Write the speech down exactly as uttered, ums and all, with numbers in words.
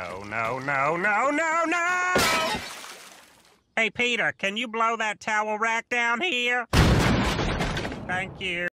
No, no, no, no, no, no! Hey, Peter, can you blow that towel rack down here? Thank you.